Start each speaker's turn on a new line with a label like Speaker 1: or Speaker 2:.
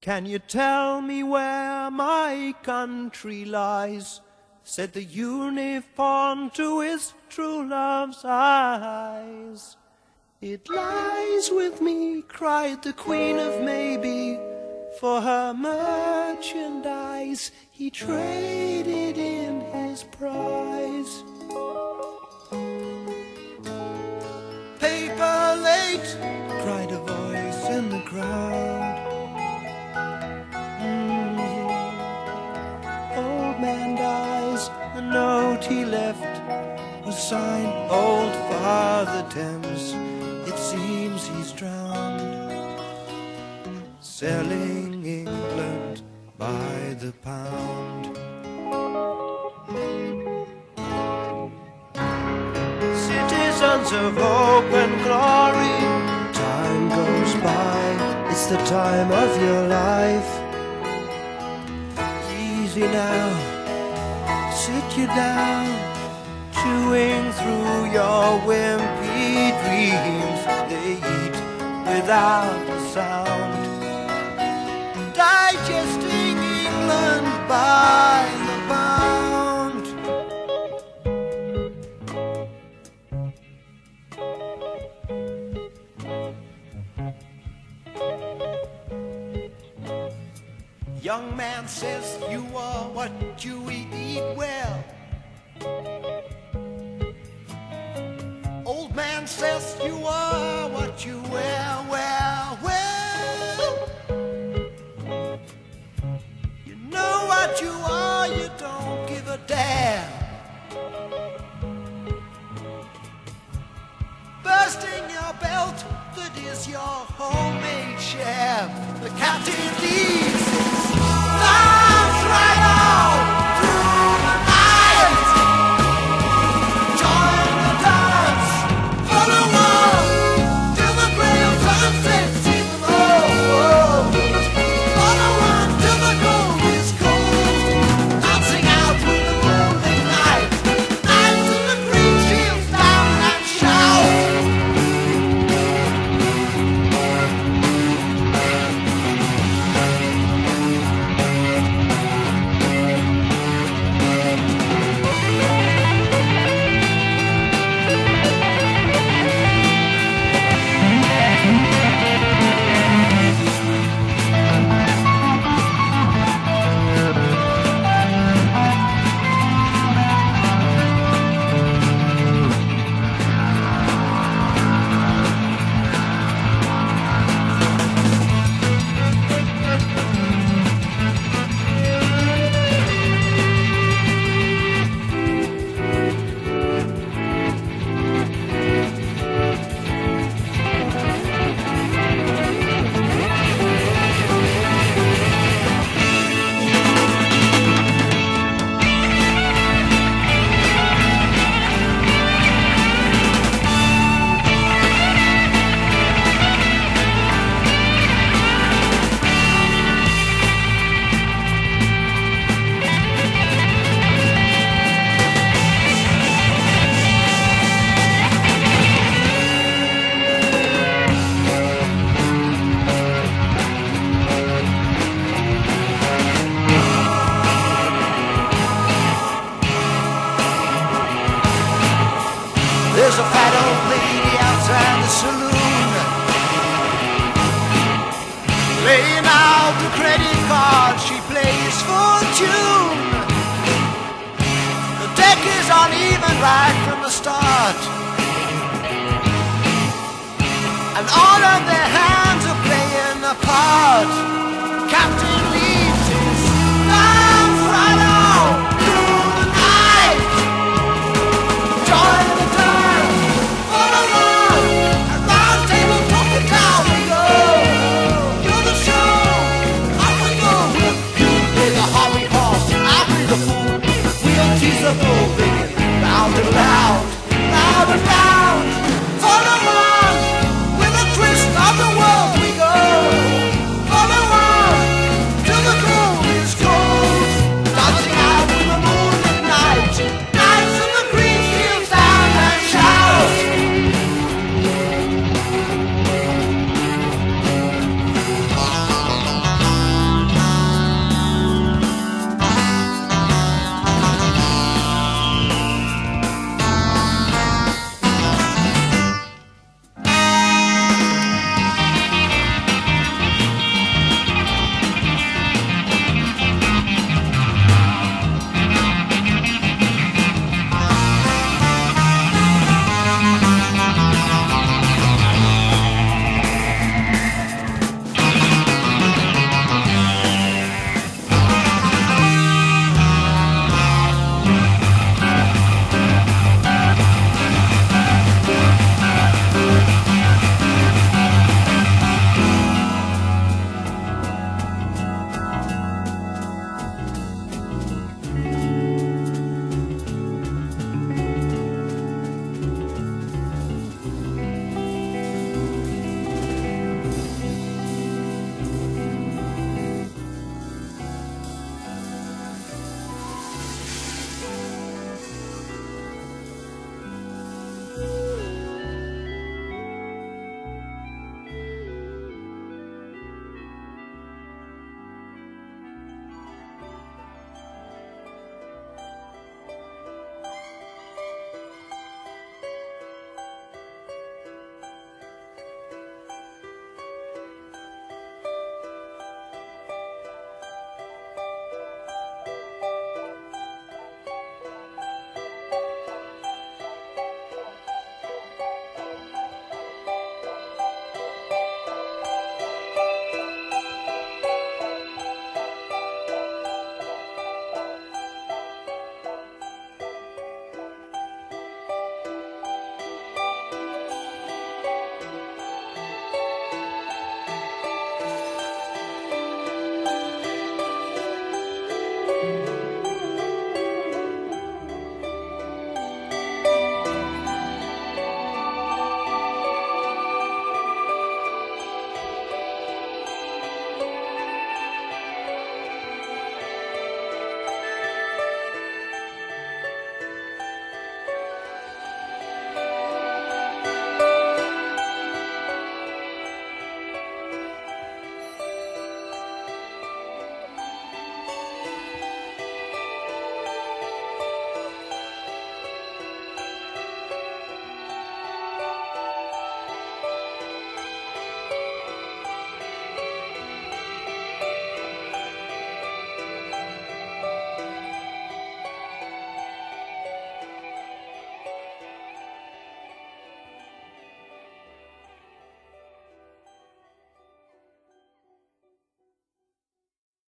Speaker 1: Can you tell me where my country lies? Said the uniform to his true love's eyes. It lies with me, cried the Queen of Maybe. For her merchandise he traded in his prize. Paper late, cried a voice in the crowd. Old man dies, the note he left was signed Old Father Thames. It seems he's drowned, selling England by the pound. Citizens of hope and glory, time goes by, it's the time of your life. Easy now, sit you down, chewing through your wimpy dreams. They eat without a sound, digesting England by the pound. Young man says you are what you eat well. Old man says you are what you wear, well, well. You know what you are, you don't give a damn. Bursting your belt, that is your homemade sham. The captain leaves his arms right out through the night. Join the dance, follow on till the gray of sunset sees them all. Follow on till the gold is cold, dancing out with the golden night. And till the green shields down and shout. There's a fat old lady outside the saloon, laying out the credit card, she plays for tune. The deck is uneven right from the start, and all of their